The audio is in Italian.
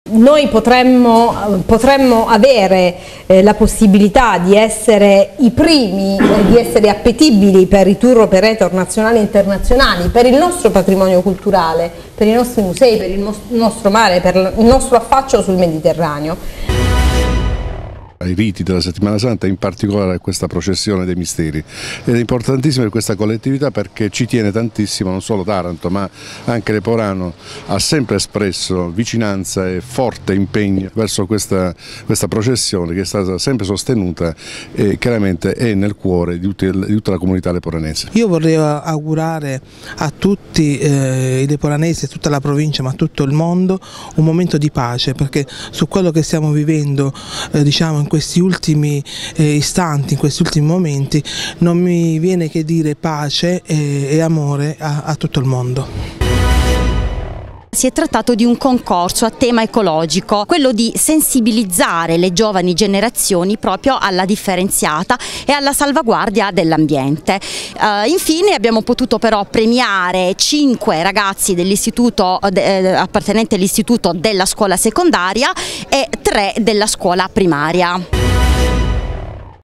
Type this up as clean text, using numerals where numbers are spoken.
Noi potremmo avere la possibilità di essere i primi, di essere appetibili per i tour operator nazionali e internazionali, per il nostro patrimonio culturale, per i nostri musei, per il nostro mare, per il nostro affaccio sul Mediterraneo. Ai riti della Settimana Santa, in particolare a questa processione dei misteri, ed è importantissima per questa collettività perché ci tiene tantissimo. Non solo Taranto ma anche Leporano ha sempre espresso vicinanza e forte impegno verso questa processione, che è stata sempre sostenuta e chiaramente è nel cuore di tutta la comunità leporanese. Io vorrei augurare a tutti i leporanesi, a tutta la provincia ma a tutto il mondo un momento di pace, perché su quello che stiamo vivendo diciamo in questi ultimi istanti, in questi ultimi momenti, non mi viene che dire pace e amore a tutto il mondo. Si è trattato di un concorso a tema ecologico, quello di sensibilizzare le giovani generazioni proprio alla differenziata e alla salvaguardia dell'ambiente. Infine abbiamo potuto però premiare 5 ragazzi dell'istituto appartenenti all'istituto della scuola secondaria e 3 della scuola primaria.